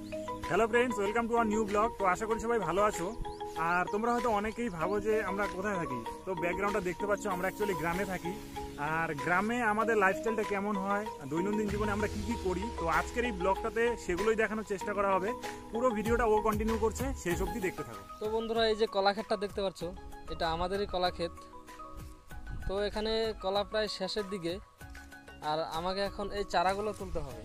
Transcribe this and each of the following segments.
Hello friends, welcome to our new blog. তো আশা করি সবাই ভালো আছো। আর তোমরা হয়তো অনেকেই ভাবো যে আমরা কোথায় থাকি। তো ব্যাকগ্রাউন্ডটা দেখতে পাচ্ছ, আমরা অ্যাকচুয়ালি গ্রামে থাকি। আর গ্রামে আমাদের লাইফস্টাইলটা কেমন হয়, দৈনন্দিন জীবনে আমরা কি কি করি, তো আজকের এই ব্লগটাতে সেগুলোই দেখানোর চেষ্টা করা হবে। পুরো ভিডিওটা ও কন্টিনিউ করছে, সেই অবধি দেখতে থাকো। তো বন্ধুরা, এই যে কলা ক্ষেতটা দেখতে পাচ্ছ, এটা আমাদেরই কলা ক্ষেত। তো এখানে কলা প্রায় শেষের দিকে, আর আমাকে এখন এই চারাগুলো তুলতে হবে।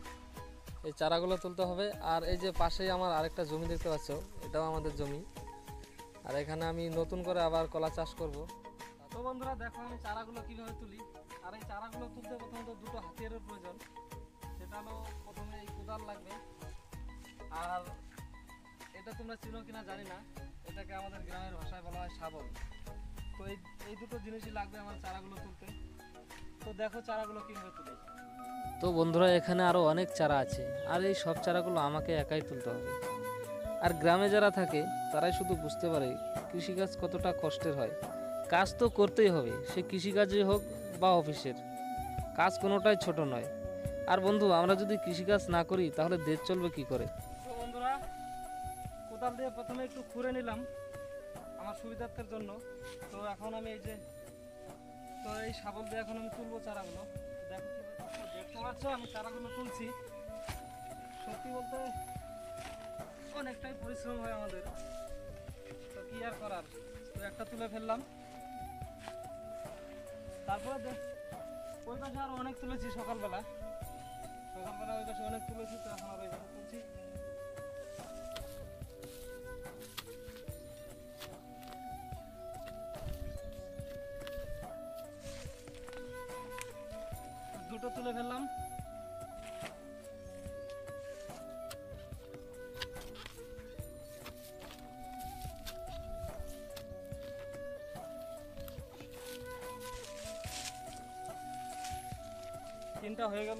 আর এই যে পাশেই আমার আরেকটা জমি দেখতে পাচ্ছ, এটাও আমাদের জমি। আর এখানে আমি নতুন করে আবার কলা চাষ করব। তো বন্ধুরা দেখো, আমি চারাগুলো কিভাবে তুলি। আর এই চারাগুলো তুলতে প্রথমত দুটো হাতিয়ারের প্রয়োজন। সেটা হলো, প্রথমে এই কোদাল লাগবে। আর এটা তোমরা চিনো কিনা জানি না, এটাকে আমাদের গ্রামের ভাষায় বলা হয় শাবল। তো এই দুটো জিনিসই লাগবে আমার চারাগুলো তুলতে। তো দেখো চারাগুলো কিভাবে তুলি। তো বন্ধুরা, এখানে আরও অনেক চারা আছে, আর এই সব চারাগুলো আমাকে একাই তুলতে হবে। আর গ্রামে যারা থাকে তারাই শুধু বুঝতে পারে কৃষিকাজ কতটা কষ্টের হয়। কাজ তো করতেই হবে, সে কৃষিকাজই হোক বা অফিসের কাজ, কোনোটাই ছোট নয়। আর বন্ধু, আমরা যদি কৃষিকাজ না করি তাহলে দেশ চলবে কি করে। তো বন্ধুরা, কোদাল দিয়ে প্রথমে একটু খুঁড়ে নিলাম আমার সুবিধার্থের জন্য। তো এখন আমি এই শাবল দিয়ে এখন আমি তুলবো চারাগুলো। দেখো দেখতে পাচ্ছ, আমি চারাগুলো তুলছি। সত্যি বলতে অনেকটাই পরিশ্রম হয় আমাদের, তো কি আর করার। তো একটা তুলে ফেললাম। তারপরে ওই পাশে আরো অনেক তুলেছি সকালবেলা ওই পাশে অনেক তুলেছি। তো এখন আর ওইভাবে তুলছি। দুটো তুলে ফেললাম। তিনটা হয়ে গেল।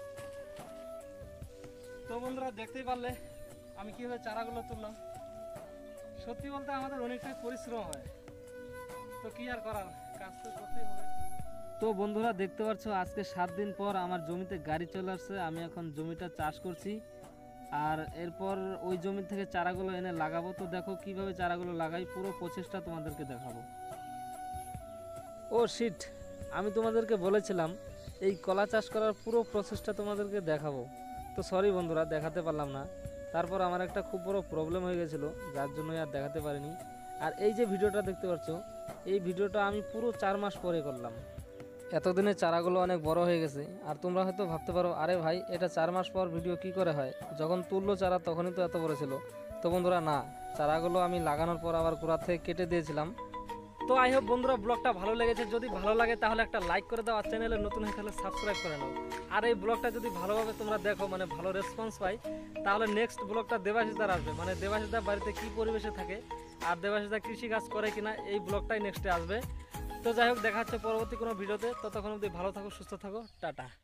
তো বন্ধুরা, দেখতেই পারলে আমি কিভাবে চারাগুলো তুললাম। সত্যি বলতে আমাদের অনেকটাই পরিশ্রম হয়, তো কি আর করার, কাজ তো করতেই হবে। তো বন্ধুরা, দেখতে পাচ্ছ আজকে 7 দিন পর আমার জমিতে গাড়ি চলে আসছে। আমি এখন জমিটা চাষ করছি, আর এরপর ওই জমি থেকে চারাগুলো এনে লাগাবো। তো দেখো কিভাবে চারাগুলো লাগাই, পুরো প্রসেসটা তোমাদেরকে দেখাবো। ও শিট, আমি তোমাদেরকে বলেছিলাম এই কলা চাষ করার পুরো প্রসেসটা তোমাদেরকে দেখাবো। তো সরি বন্ধুরা, দেখাতে পারলাম না। তারপর আমার একটা খুব বড় প্রবলেম হয়ে গেছিলো, যার জন্য আর দেখাতে পারিনি। আর এই যে ভিডিওটা দেখতে পাচ্ছ, এই ভিডিওটা আমি পুরো 4 মাস পরে করলাম। এতদিনে চারাগুলো অনেক বড় হয়ে গেছে। আর তোমরা হয়তো ভাবতে পারো, আরে ভাই, এটা 4 মাস পর ভিডিও কি করে হয়, যখন তুললো চারা তখনই তো এত বড় ছিল। তো বন্ধুরা, না, চারাগুলো আমি লাগানোর পর আবার গোড়া থেকে কেটে দিয়েছিলাম। তো আই হোপ বন্ধুরা, ব্লগটা ভালো লেগেছে। যদি ভালো লাগে তাহলে একটা লাইক করে দাও, আর চ্যানেলে নতুন হয়ে তাহলে সাবস্ক্রাইব করে নাও। আর এই ব্লগটা যদি ভালোভাবে তোমরা দেখো, মানে ভালো রেসপন্স পাই, তাহলে নেক্সট ব্লগটা দেবাশিসদার আসবে। মানে দেবাশিসদার বাড়িতে কি পরিবেশে থাকে আর দেবাশিসদা কৃষি কাজ করে কিনা, এই ব্লগটাই নেক্সটে আসবে। তো যাই হোক, দেখা হচ্ছে পরবর্তী কোনো ভিডিওতে। ততক্ষণ অবধি ভালো থাকো, সুস্থ থাকো, টাটা।